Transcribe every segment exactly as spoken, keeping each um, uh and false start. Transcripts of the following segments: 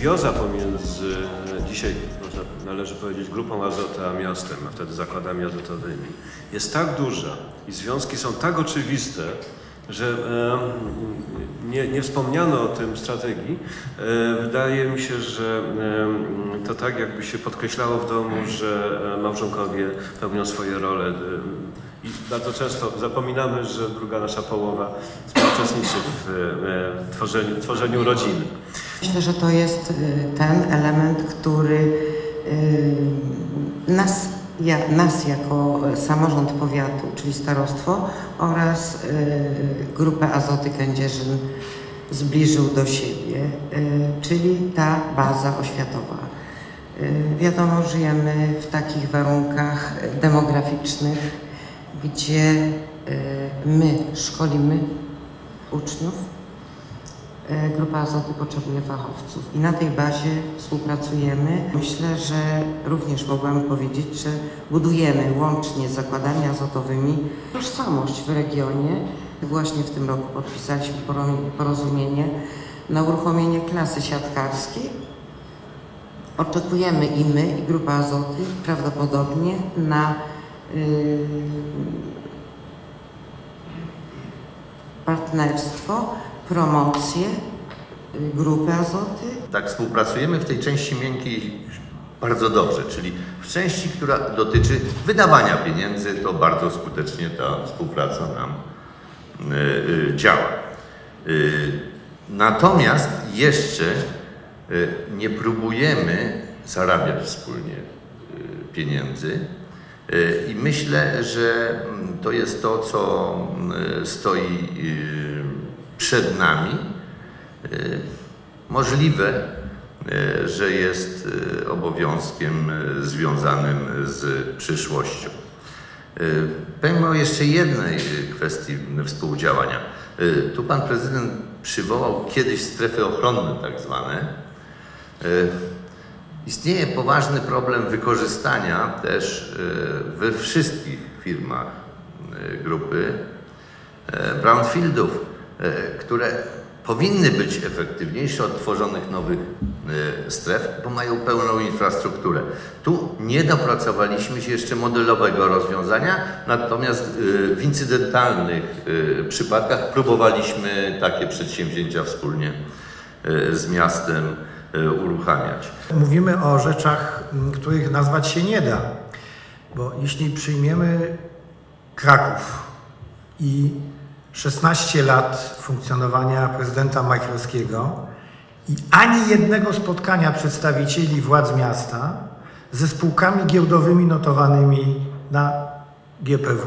symbioza pomiędzy, dzisiaj można, należy powiedzieć, Grupą Azoty a miastem, a wtedy zakładami azotowymi, jest tak duża i związki są tak oczywiste, że e, nie, nie wspomniano o tym w strategii. E, wydaje mi się, że e, to tak jakby się podkreślało w domu, że małżonkowie pełnią swoje role. E, I bardzo często zapominamy, że druga nasza połowa uczestniczy w e, tworzeniu, tworzeniu rodziny. Myślę, że to jest ten element, który nas, ja, nas jako samorząd powiatu, czyli starostwo oraz Grupę Azoty Kędzierzyn zbliżył do siebie, czyli ta baza oświatowa. Wiadomo, żyjemy w takich warunkach demograficznych, gdzie my szkolimy uczniów, Grupa Azoty potrzebuje fachowców i na tej bazie współpracujemy. Myślę, że również mogłam powiedzieć, że budujemy łącznie z zakładami azotowymi tożsamość w regionie. Właśnie w tym roku podpisaliśmy porozumienie na uruchomienie klasy siatkarskiej. Oczekujemy i my, i Grupa Azoty prawdopodobnie na yy, partnerstwo, promocję Grupy Azoty. Tak, współpracujemy w tej części miękkiej bardzo dobrze, czyli w części, która dotyczy wydawania pieniędzy, to bardzo skutecznie ta współpraca nam y, y, działa. Y, natomiast jeszcze y, nie próbujemy zarabiać wspólnie y, pieniędzy y, i myślę, że to jest to, co y, stoi y, przed nami. Możliwe, że jest obowiązkiem związanym z przyszłością. Powiem o jeszcze jednej kwestii współdziałania. Tu pan prezydent przywołał kiedyś strefy ochronne tak zwane. Istnieje poważny problem wykorzystania też we wszystkich firmach grupy brownfieldów, które powinny być efektywniejsze od tworzonych nowych stref, bo mają pełną infrastrukturę. Tu nie dopracowaliśmy się jeszcze modelowego rozwiązania, natomiast w incydentalnych przypadkach próbowaliśmy takie przedsięwzięcia wspólnie z miastem uruchamiać. Mówimy o rzeczach, których nazwać się nie da, bo jeśli przyjmiemy Kraków i szesnaście lat funkcjonowania prezydenta Majchrowskiego i ani jednego spotkania przedstawicieli władz miasta ze spółkami giełdowymi notowanymi na G P W.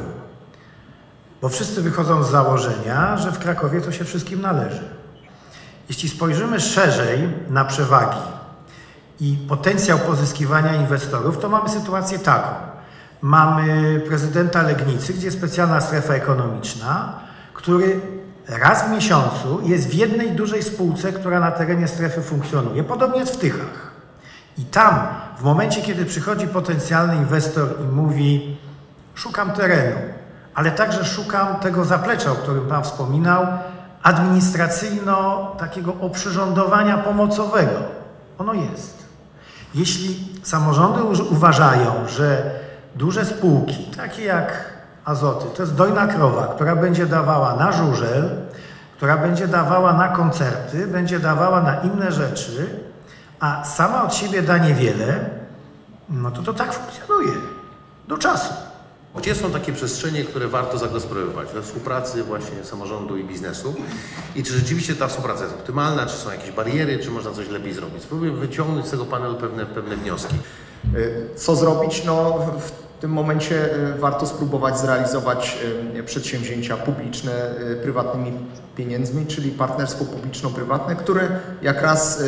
Bo wszyscy wychodzą z założenia, że w Krakowie to się wszystkim należy. Jeśli spojrzymy szerzej na przewagi i potencjał pozyskiwania inwestorów, to mamy sytuację taką. Mamy prezydenta Legnicy, gdzie jest specjalna strefa ekonomiczna, który raz w miesiącu jest w jednej dużej spółce, która na terenie strefy funkcjonuje. Podobnie jest w Tychach. I tam, w momencie, kiedy przychodzi potencjalny inwestor i mówi: szukam terenu, ale także szukam tego zaplecza, o którym pan wspominał, administracyjno takiego oprzyrządowania pomocowego. Ono jest. Jeśli samorządy uważają, że duże spółki, takie jak Azoty, to jest dojna krowa, która będzie dawała na żużel, która będzie dawała na koncerty, będzie dawała na inne rzeczy, a sama od siebie da niewiele, no to to tak funkcjonuje do czasu. Gdzie są takie przestrzenie, które warto zagospodarować we współpracy właśnie samorządu i biznesu? I czy rzeczywiście ta współpraca jest optymalna, czy są jakieś bariery, czy można coś lepiej zrobić? Spróbuję wyciągnąć z tego panelu pewne, pewne wnioski. Co zrobić? No, w tym momencie warto spróbować zrealizować przedsięwzięcia publiczne prywatnymi pieniędzmi, czyli partnerstwo publiczno-prywatne, które jak raz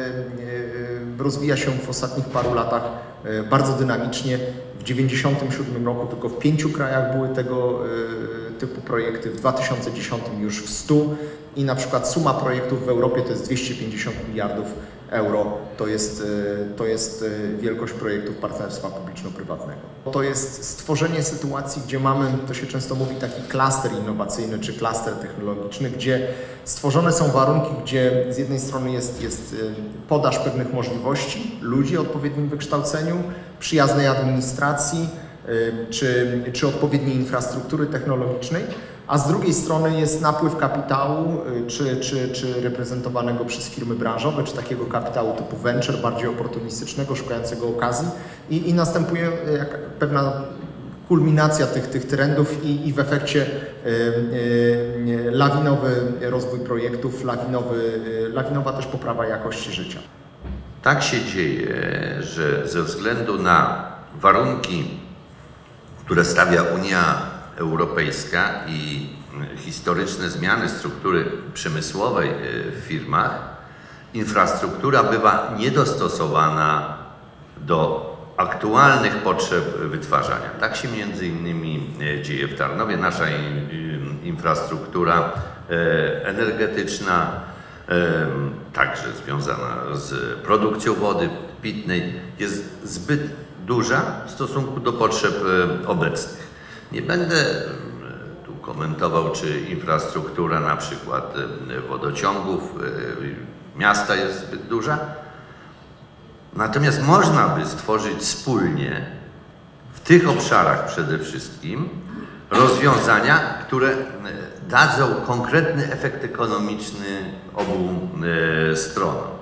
rozwija się w ostatnich paru latach bardzo dynamicznie. W tysiąc dziewięćset dziewięćdziesiątym siódmym roku tylko w pięciu krajach były tego typu projekty, w dwa tysiące dziesiątym już w stu i na przykład suma projektów w Europie to jest dwieście pięćdziesiąt miliardów euro to jest, to jest wielkość projektów partnerstwa publiczno-prywatnego. To jest stworzenie sytuacji, gdzie mamy, to się często mówi, taki klaster innowacyjny czy klaster technologiczny, gdzie stworzone są warunki, gdzie z jednej strony jest, jest podaż pewnych możliwości, ludzi o odpowiednim wykształceniu, przyjaznej administracji czy, czy odpowiedniej infrastruktury technologicznej, a z drugiej strony jest napływ kapitału, czy, czy, czy reprezentowanego przez firmy branżowe, czy takiego kapitału typu venture, bardziej oportunistycznego, szukającego okazji i, i następuje jak pewna kulminacja tych, tych trendów i, i w efekcie y, y, lawinowy rozwój projektów, lawinowy, y, lawinowa też poprawa jakości życia. Tak się dzieje, że ze względu na warunki, które stawia Unia Europejska i historyczne zmiany struktury przemysłowej w firmach, infrastruktura bywa niedostosowana do aktualnych potrzeb wytwarzania. Tak się między innymi dzieje w Tarnowie. Nasza infrastruktura energetyczna, także związana z produkcją wody pitnej, jest zbyt duża w stosunku do potrzeb obecnych. Nie będę tu komentował, czy infrastruktura na przykład wodociągów miasta jest zbyt duża. Natomiast można by stworzyć wspólnie w tych obszarach przede wszystkim rozwiązania, które dadzą konkretny efekt ekonomiczny obu stronom.